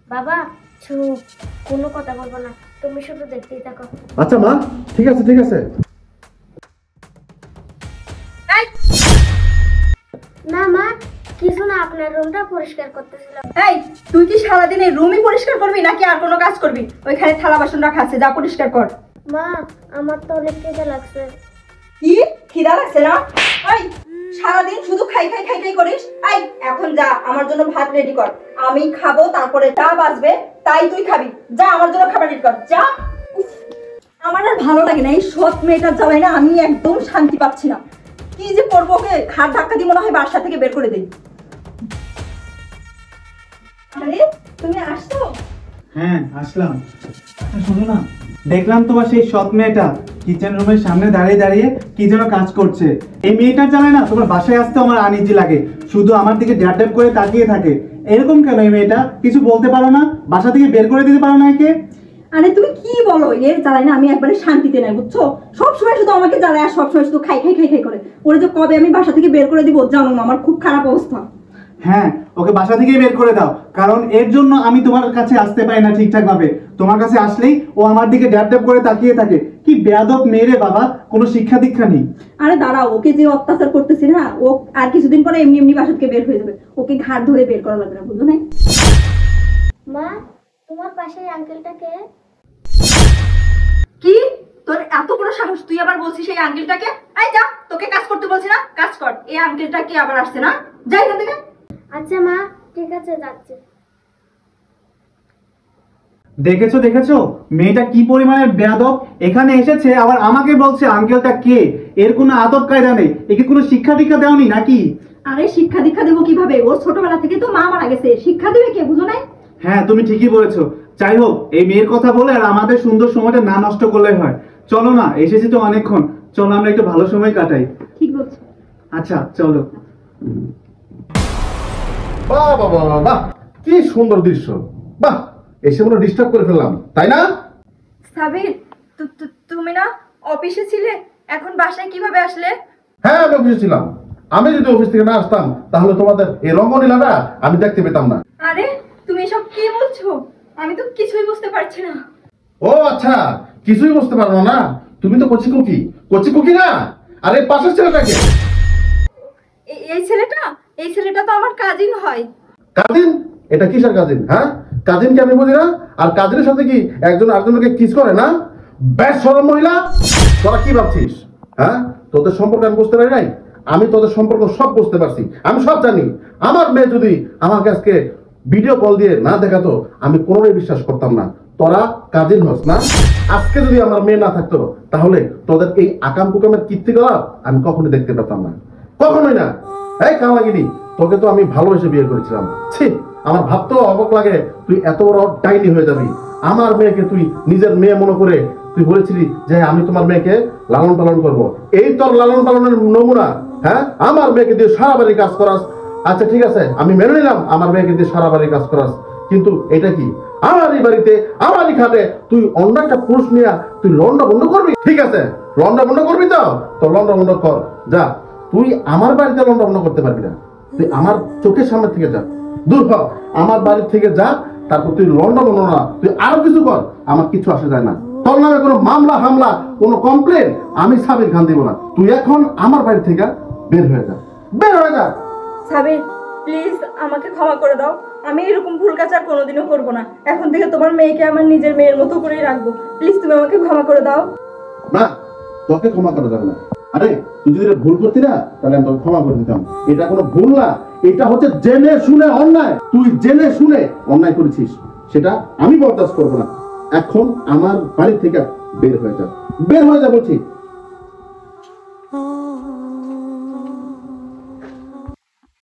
বাবা চুপ, কোনো কথা বলবো না, তুমি শুধু দেখতেই থাকো। আচ্ছা মা, ঠিক আছে ঠিক আছে। না মা, কিছু না, আপনার রুমটা পরিষ্কার করতেছিলাম। এই তুই কি সারাদিন এই রুমই পরিষ্কার করবি নাকি আর কোনো কাজ করবি? ওইখানে থালা বাসন রাখা আছে, যা পরিষ্কার কর। মা, আমার তো অনেক খিদে লাগছে। কি খিদা লাগছে না? এই সারাদিন শুধু খাই খাই খাই খাই করিস। এই এখন যা আমার জন্য ভাত রেডি কর, আমি খাবো, তারপরে যা বাঁচবে তাই তুই খাবি। যা আমার জন্য খাবার রেডি কর, যা। উফ, আমার আর ভালো লাগে না এই সৎ মেয়েটার জ্বালায় না, আমি একদম শান্তি পাচ্ছি না। কি যে করবো, ওকে ঘাট ধাক্কা দিয়ে মনে হয় বাসা থেকে বের করে দেই। আরে তুমি আসছো? হ্যাঁ আসলাম। শোনো না, দেখলাম তোমার সেই সৎ মেয়েটা কিচেন রুমের সামনে দাঁড়িয়ে দাঁড়িয়ে কি যেন কাজ করছে। এই মেয়েটার জানে না তোমার বাসায় আসতে আমার আনইজি লাগে, শুধু আমার দিকে ড্যাপ ড্যাপ করে তাকিয়ে থাকে। এরকম কেন? এই মেয়েটা কিছু বলতে পারো না? বাসা থেকে বের করে দিতে পারো না একে? আরে তুমি কি বলো, এর জ্বালায় না আমি একবারে শান্তিতে নাই, বুঝছো? সবসময় শুধু আমাকে জ্বালায় আর সবসময় শুধু খাই খাই খাই খাই করে। ওরে যে কবে আমি বাসা থেকে বের করে দিব জানো না, আমার খুব খারাপ অবস্থা। হ্যাঁ, ওকে বাসা থেকেই বের করে দাও, কারণ এর জন্য আমি তোমার কাছে আসতে পারি না ঠিকঠাক ভাবে। তোমার কাছে আসলেই ও আমার দিকে ড্যাপ ড্যাপ করে তাকিয়ে থাকে। কি বেয়াদব মেয়ে বাবা, কোনো শিক্ষা দীক্ষা নেই। আরে দাঁড়াও, ওকে যে অত্যাচার করতেছি না, ও আর কিছুদিন পরে এমনি এমনি বাসা থেকে বের হয়ে যাবে। ওকে ঘাট ধরে বের করা লাগবে না, বুঝলো না? মা, তোমার পাশের আঙ্কেলটাকে? কি তোর এত বড় সাহস, তুই আবার বলছিস এই আঙ্কেলটাকে? এই যা, তোকে কাজ করতে বলছি না, কাজ কর। এই আঙ্কেলটা কি আবার আসছে না? যাই এখান থেকে। আচ্ছা মা, ঠিক আছে, যাচ্ছি। দেখেছো দেখেছো মেয়েটা কি পরিমাণের বেয়াদব, এখানে এসেছে আবার আমাকে বলছে আঙ্কেলটা কে। এর কোনো আদব কায়দা নেই, একে কোনো শিক্ষা দীক্ষা দেওনি নাকি? আরে শিক্ষা দীক্ষা দেবো কিভাবে? ওর ছোটবেলা থেকে তো মা মারা গেছে, শিক্ষা দেবে কে, বুঝো না? হ্যাঁ তুমি ঠিকই বলেছো। যাই হোক, এই মেয়ের কথা বলে আর আমাদের সুন্দর সময়টা না নষ্ট করলে হয়। চলো না, এসেছি তো অনেকক্ষণ, চলো আমরা একটু ভালো সময় কাটাই। ঠিক বলছো। আচ্ছা চলো। বাহ বাহ বাহ বাহ, কি সুন্দর দৃশ্য। বাহ, এসে মনে ডিস্টার্ব করে ফেললাম, তাই না? সাবির, তুমি না অফিসে ছিলে, এখন বাসায় কিভাবে আসলে? হ্যাঁ আমি অফিসে ছিলাম। আমি যদি অফিস থেকে না আসতাম তাহলে তোমাদের এই রঙ্গনীলাটা আমি দেখতে পেতাম না। আরে তুমি এসব কি বলছো? আমি তো কিছুই বুঝতে পারছি না। ও আচ্ছা, কিছুই বুঝতে পারো না? তুমি তো কচি কুকি, কচি কুকি না? আরে পাশের ছেলেটাকে। এই ছেলেটা তো আমার কাজিন হয়। কাজিন? এটা কিসের কাজিন? হ্যাঁ, কাজিন কি আমি বুঝি না? আর কাজিনের সাথে কি একজন আরেকজনকে কিস করে না? বেশ সরল মহিলা। তোরা কি ভাবছিস? হ্যাঁ, তোদের সম্পর্কে আমি বুঝতে পারি নাই? আমি তোদের সম্পর্ক সব বুঝতে পারছি, আমি সব জানি। আমার মেয়ে যদি আমাকে আজকে ভিডিও কল দিয়ে না দেখাতো আমি কোনোটাই বিশ্বাস করতাম না। তোরা কাজিন হস না? আজকে যদি আমার মেয়ে না থাকতো তাহলে তোদের এই আকাম কুকামের কীর্তিকলাপ আমি কখনোই দেখতে পেতাম না, কখনোই না। এই কামাগিনি, তোকে তো আমি ভালোবেসে বিয়ে করেছিলাম। ছি, আমার ভাবতেও অবাক লাগে তুই এত বড় ডাইনি হয়ে যাবি। আমার মেয়েকে তুই নিজের মেয়ে মনে করে তুই বলেছিলি যে আমি তোমার মেয়েকে লালন পালন করব। এই তোর লালন পালনের নমুনা। হ্যাঁ, আমার মেয়েকে দিয়ে সারা বাড়ি কাজ করাস। আচ্ছা ঠিক আছে, আমি মেনে নিলাম আমার মেয়েকে দিয়ে সারা বাড়ি কাজ করাস, কিন্তু এটা কি আমারই বাড়িতে আমারই খাটে তুই অন্য একটা পুরুষ নিয়ে তুই লন্ডা বন্ধ করবি? ঠিক আছে, লন্ডা বন্ধ করবি তো লন্ডা বন্ধ কর, যা। তুই আমার বাড়িতে লন্ডা বন্ধ করতে পারবি না। তুই আমার চোখের সামনে থেকে যা, দূর হ, আমার বাড়ি থেকে যা। তারপর তুই লন্ডা বন্ধ না, তুই আরো কিছু কর, আমার কিছু আসে যায় না। তোর নামে কোনো মামলা হামলা কোনো কমপ্লেন আমি সাবির খান দিব না। তুই এখন আমার বাড়ি থেকে বের হয়ে যা, বের হয়ে যা। সাবির প্লিজ আমাকে ক্ষমা করে দাও, আমি এরকম ভুল কাজ আর কোনোদিনও করবো না। এখন থেকে তোমার মেয়েকে আমার নিজের মেয়ের মতো করেই রাখবো। প্লিজ তুমি আমাকে ক্ষমা করে দাও। না, তোকে ক্ষমা করা যাবে না। আরে তুই যদি ভুল করতি না তাহলে আমি তোকে ক্ষমা করে দিতাম। এটা কোনো ভুল না, এটা হচ্ছে জেনে শুনে অন্যায়। তুই জেনে শুনে অন্যায় করেছিস, সেটা আমি বরদাস্ত করবো না। এখন আমার বাড়ি থেকে বের হয়ে যা, বের হয়ে যা বলছি।